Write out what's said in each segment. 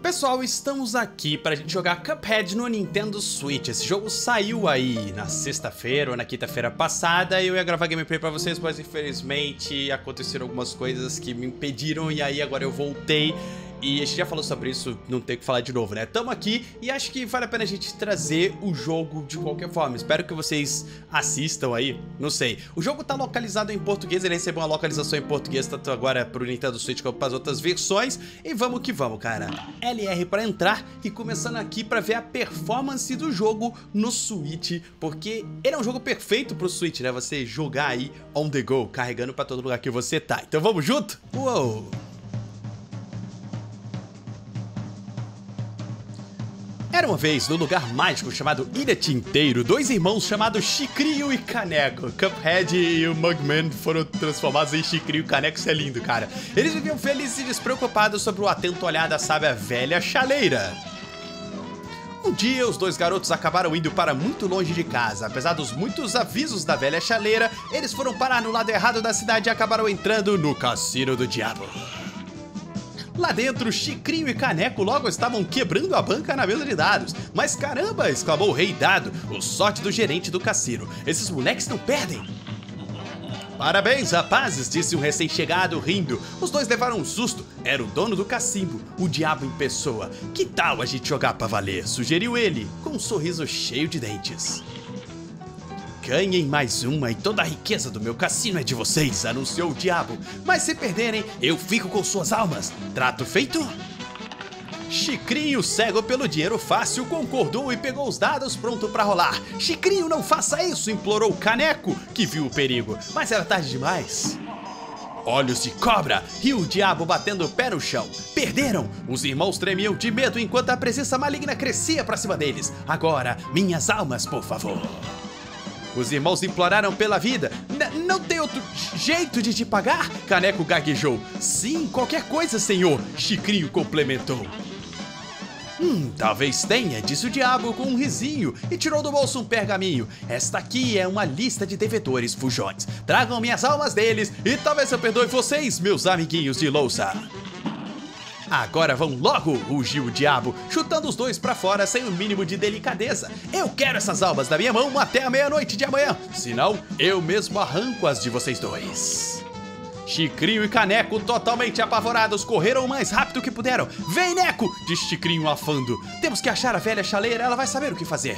Pessoal, estamos aqui pra gente jogar Cuphead no Nintendo Switch. Esse jogo saiu aí na sexta-feira ou na quinta-feira passada e eu ia gravar gameplay pra vocês, mas infelizmente aconteceram algumas coisas que me impediram e aí agora eu voltei. E a gente já falou sobre isso, não tem o que falar de novo, né? Tamo aqui e acho que vale a pena a gente trazer o jogo de qualquer forma. Espero que vocês assistam aí, não sei. O jogo tá localizado em português, ele recebeu uma localização em português, tanto agora pro Nintendo Switch como pras outras versões. E vamos que vamos, cara. LR pra entrar e começando aqui pra ver a performance do jogo no Switch, porque ele é um jogo perfeito pro Switch, né? Você jogar aí on the go, carregando pra todo lugar que você tá. Então vamos junto? Uou! Era uma vez, num lugar mágico chamado Ilha Tinteiro, dois irmãos chamados Chicrinho e Caneco. Cuphead e o Mugman foram transformados em Chicrinho e Caneco, isso é lindo, cara. Eles viviam felizes e despreocupados sobre o atento olhar da sábia velha chaleira. Um dia, os dois garotos acabaram indo para muito longe de casa. Apesar dos muitos avisos da velha chaleira, eles foram parar no lado errado da cidade e acabaram entrando no Cassino do Diabo. Lá dentro, Chicrinho e Caneco logo estavam quebrando a banca na mesa de dados. Mas caramba, exclamou o Rei Dado, o sorte do gerente do cassino. Esses moleques não perdem. Parabéns, rapazes, disse um recém-chegado rindo. Os dois levaram um susto. Era o dono do cassino, o diabo em pessoa. Que tal a gente jogar pra valer? Sugeriu ele, com um sorriso cheio de dentes. Ganhem mais uma e toda a riqueza do meu cassino é de vocês, anunciou o diabo. Mas se perderem, eu fico com suas almas. Trato feito? Chicrinho, cego pelo dinheiro fácil, concordou e pegou os dados pronto pra rolar. Chicrinho, não faça isso, implorou o Caneco, que viu o perigo. Mas era tarde demais. Olhos de cobra, riu o diabo batendo o pé no chão. Perderam! Os irmãos tremiam de medo enquanto a presença maligna crescia pra cima deles. Agora, minhas almas, por favor. Os irmãos imploraram pela vida. Não tem outro jeito de te pagar? Caneco gaguejou. Sim, qualquer coisa, senhor, Chicrinho complementou. Talvez tenha, disse o diabo com um risinho e tirou do bolso um pergaminho. Esta aqui é uma lista de devedores fujones. Tragam minhas almas deles e talvez eu perdoe vocês, meus amiguinhos de louça. Agora vão logo, rugiu o diabo, chutando os dois pra fora sem o mínimo de delicadeza. Eu quero essas almas da minha mão até a meia-noite de amanhã, senão eu mesmo arranco as de vocês dois. Chicrinho e Caneco, totalmente apavorados, correram o mais rápido que puderam. Vem, Neco, disse Chicrinho afando. Temos que achar a velha chaleira, ela vai saber o que fazer.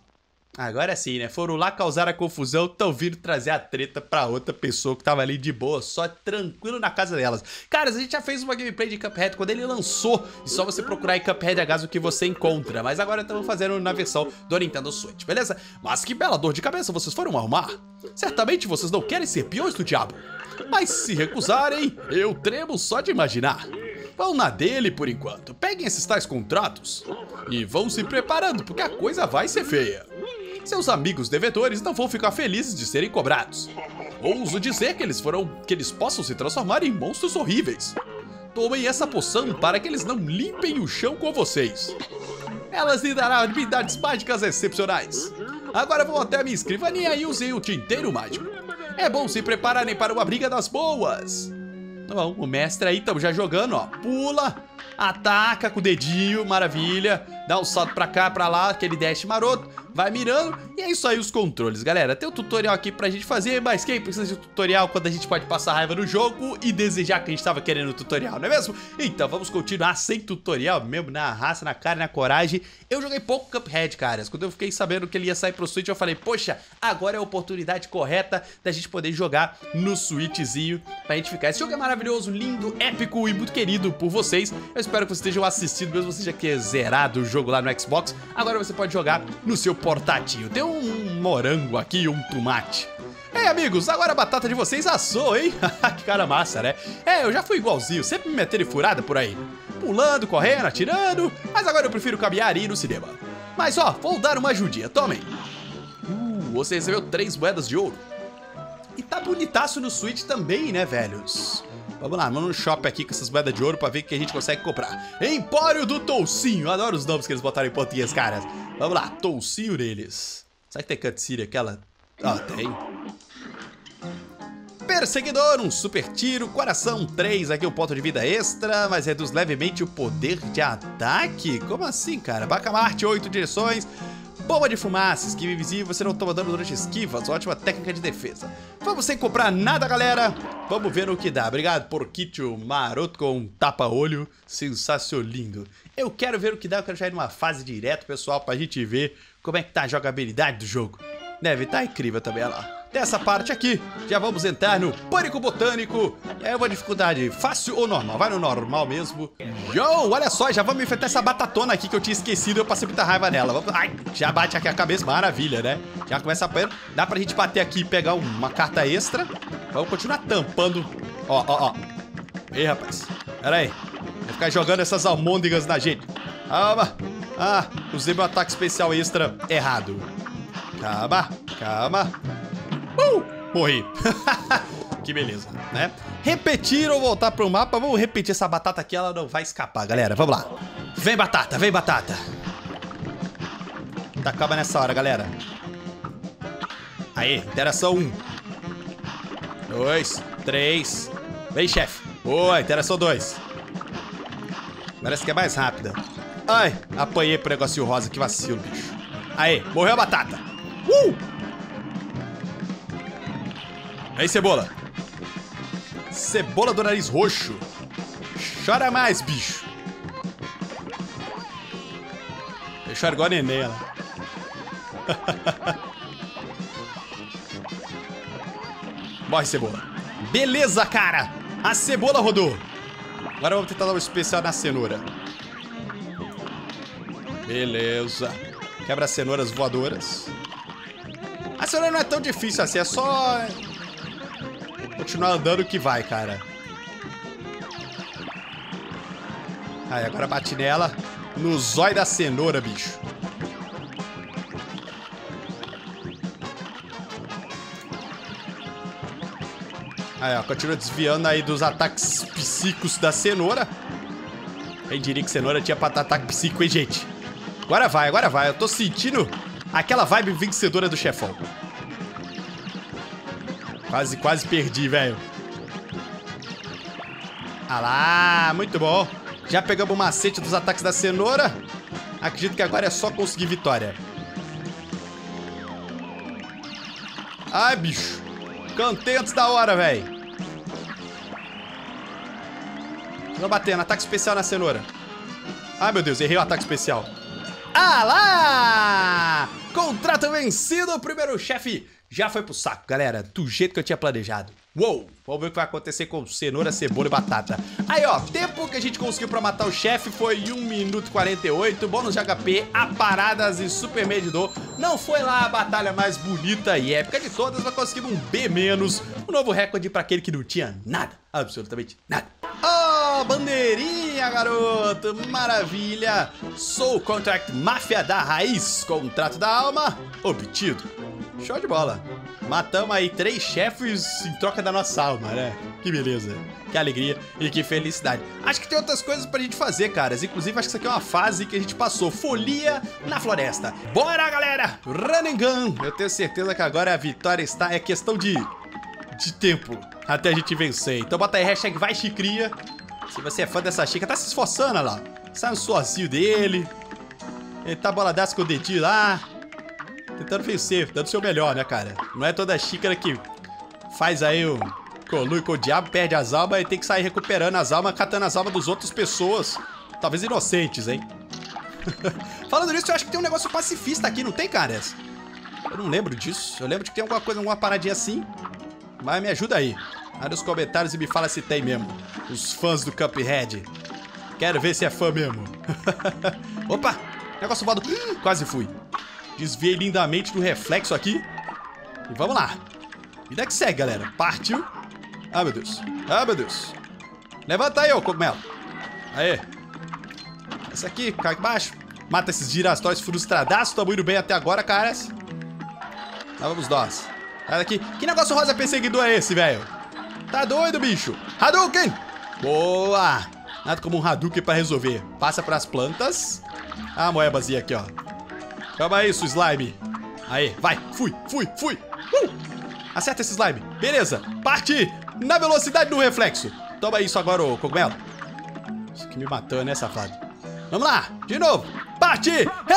Agora sim, né? Foram lá causar a confusão, tão vindo trazer a treta pra outra pessoa que tava ali de boa, só tranquilo na casa delas. Caras, a gente já fez uma gameplay de Cuphead quando ele lançou, e só você procurar em Cuphead H o que você encontra. Mas agora estamos fazendo na versão do Nintendo Switch, beleza? Mas que bela dor de cabeça vocês foram arrumar. Certamente vocês não querem ser peões do diabo. Mas se recusarem, eu tremo só de imaginar. Vão na dele por enquanto, peguem esses tais contratos e vão se preparando, porque a coisa vai ser feia. Seus amigos devedores não vão ficar felizes de serem cobrados. Ouso dizer que eles possam se transformar em monstros horríveis. Tomem essa poção para que eles não limpem o chão com vocês. Elas lhe darão habilidades mágicas excepcionais. Agora vão até a minha escrivaninha e usem o tinteiro mágico. É bom se prepararem para uma briga das boas. Bom, o mestre aí, estamos já jogando, ó. Pula, ataca com o dedinho, maravilha. Dá um salto pra cá, pra lá, aquele dash maroto. Vai mirando, e é isso aí os controles, galera. Tem um tutorial aqui pra gente fazer, mas quem precisa de tutorial quando a gente pode passar raiva no jogo e desejar que a gente tava querendo o tutorial, não é mesmo? Então vamos continuar sem tutorial mesmo, na raça, na cara, na coragem. Eu joguei pouco Cuphead, caras. Quando eu fiquei sabendo que ele ia sair pro Switch, eu falei, poxa, agora é a oportunidade correta da gente poder jogar no Switchzinho, pra gente ficar. Esse jogo é maravilhoso, lindo, épico e muito querido por vocês. Eu espero que vocês estejam assistindo, mesmo você já que é zerado o jogo lá no Xbox. Agora você pode jogar no seu portátil. Tem um morango aqui, um tomate. Ei, amigos, agora a batata de vocês assou, hein? Que cara massa, né? Eu já fui igualzinho, sempre me metendo em furada por aí. Pulando, correndo, atirando. Mas agora eu prefiro caminhar e ir no cinema. Mas ó, vou dar uma ajudinha, tomem. Você recebeu 3 moedas de ouro. E tá bonitaço no Switch também, né, velhos? Vamos lá, vamos no shopping aqui com essas moedas de ouro pra ver o que a gente consegue comprar. Empório do Toucinho. Adoro os nomes que eles botaram em português, caras. Vamos lá, toucinho neles. Será que tem cutscene aquela? Ah, tem. Perseguidor, um super tiro, coração 3, aqui um ponto de vida extra, mas reduz levemente o poder de ataque? Como assim, cara? Bacamarte, 8 direções, bomba de fumaça, esquiva invisível, você não toma dano durante esquivas, ótima técnica de defesa. Vamos sem comprar nada, galera, vamos ver o que dá. Obrigado, porquito maroto com um tapa-olho, sensacionalindo. Eu quero ver o que dá, eu quero já ir numa fase direto, pessoal, pra gente ver como é que tá a jogabilidade do jogo. Deve estar incrível também, olha lá. Dessa parte aqui, já vamos entrar no Pânico Botânico. É uma dificuldade fácil ou normal? Vai no normal mesmo. Yo, olha só, já vamos enfrentar essa batatona aqui que eu tinha esquecido e eu passei muita raiva nela. Vamos... Ai, já bate aqui a cabeça, maravilha, né? Já começa a apanhar. Dá pra gente bater aqui e pegar uma carta extra. Vamos continuar tampando. Ó. Ei, rapaz, pera aí. Vai ficar jogando essas almôndegas na gente. Calma. Ah, usei meu ataque especial extra errado. Calma. Morri. Que beleza, né? Repetir ou voltar pro mapa. Vamos repetir essa batata aqui, ela não vai escapar, galera. Vamos lá. Vem, batata, vem, batata. Tá, calma nessa hora, galera. Aí, interação 1. 2, 3. Vem, chefe. Boa, interação 2. Parece que é mais rápida. Ai, apanhei pro negocinho rosa, que vacilo, bicho. Aí, morreu a batata. Aí, cebola. Cebola do nariz roxo. Chora mais, bicho. Eu choro igual a neném, ela. Morre, cebola. Beleza, cara. A cebola rodou. Agora vamos tentar dar um especial na cenoura. Beleza. Quebra as cenouras voadoras. A cenoura não é tão difícil assim, é só continuar andando que vai, cara. Aí, agora bate nela. No zóio da cenoura, bicho. Aí, ó, continua desviando aí dos ataques psíquicos da cenoura. Quem diria que cenoura tinha pra ataque psíquico, hein, gente? Agora vai. Eu tô sentindo aquela vibe vencedora do chefão. Quase perdi, velho. Ah lá, muito bom. Já pegamos o macete dos ataques da cenoura. Acredito que agora é só conseguir vitória. Ai, bicho. Cantei antes da hora, velho. Tô batendo, ataque especial na cenoura. Ai, meu Deus, errei o ataque especial. Ah lá! Contrato vencido, o primeiro chefe já foi pro saco, galera, do jeito que eu tinha planejado. Uou! Vamos ver o que vai acontecer com cenoura, cebola e batata. Aí, ó, tempo que a gente conseguiu pra matar o chefe foi 1 minuto e 48, bônus de HP, aparadas e super medidor. Não foi lá a batalha mais bonita e épica de todas, mas conseguimos um B-, um novo recorde pra aquele que não tinha nada, absolutamente nada. Oh, bandeirinha, garoto, maravilha. Soul Contract Máfia da Raiz, contrato da alma, obtido. Show de bola. Matamos aí 3 chefes em troca da nossa alma, né? Que beleza, que alegria e que felicidade. Acho que tem outras coisas pra gente fazer, caras. Inclusive, acho que isso aqui é uma fase que a gente passou. Folia na floresta. Bora, galera! Run and gun. Eu tenho certeza que agora a vitória está... É questão de tempo até a gente vencer. Então bota aí, hashtag vai Chicria. Se você é fã dessa xícara, tá se esforçando, olha lá. Sai um suorzinho dele. Ele tá boladaço com o dedinho lá. Tentando vencer, dando o seu melhor, né, cara? Não é toda xícara que faz aí o colui com o diabo, perde as almas e tem que sair recuperando as almas, catando as almas dos outras pessoas. Talvez inocentes, hein? Falando nisso, eu acho que tem um negócio pacifista aqui, não tem, caras? Eu não lembro disso. Eu lembro de que tem alguma coisa, alguma paradinha assim. Mas me ajuda aí. Aí nos comentários e me fala se tem mesmo. Os fãs do Cuphead. Quero ver se é fã mesmo. Opa! Negócio voado. Quase fui. Desviei lindamente do reflexo aqui. E vamos lá. Vida que segue, galera. Partiu. Ah, meu Deus. Ah, meu Deus. Levanta aí, ô cogumelo. Aê. Essa aqui, cai aqui embaixo. Mata esses girassóis frustradaços. Tamo indo bem até agora, caras. Lá vamos nós. Sai daqui. Que negócio rosa perseguidor é esse, velho? Tá doido, bicho? Hadouken! Boa! Nada como um Hadouken pra resolver. Passa pras plantas. Ah, a moebazinha aqui, ó. Calma aí, seu slime. Aí, vai. Fui. Acerta esse slime. Beleza. Parte na velocidade do reflexo. Toma isso agora, ô cogumelo. Isso que me matou, né, safado? Vamos lá. De novo. Parte.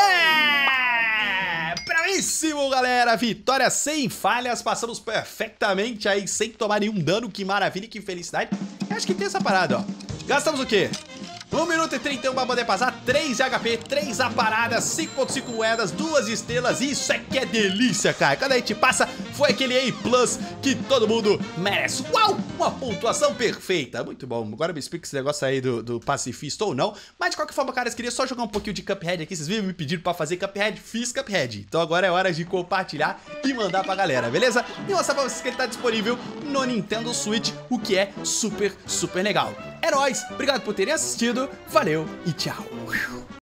Bravíssimo, galera. Vitória sem falhas. Passamos perfeitamente aí, sem tomar nenhum dano. Que maravilha, que felicidade. Eu acho que tem essa parada, ó. Gastamos o quê? 1 minuto e 31 pra poder passar, 3 de HP, 3 a parada, 5.5 moedas, 2 estrelas. Isso é que é delícia, cara. Quando a gente passa, foi aquele A+ que todo mundo merece. Uau, uma pontuação perfeita. Muito bom. Agora me explica esse negócio aí do pacifista ou não. Mas de qualquer forma, cara, eu queria só jogar um pouquinho de Cuphead aqui. Vocês viram me pedindo pra fazer Cuphead? Fiz Cuphead. Então agora é hora de compartilhar e mandar pra galera, beleza? E mostrar pra vocês que ele tá disponível no Nintendo Switch, o que é super, super legal. É nóis, obrigado por terem assistido, valeu e tchau.